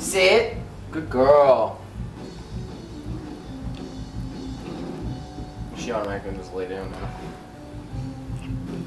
Sit. Good girl. She automatically just lay down now.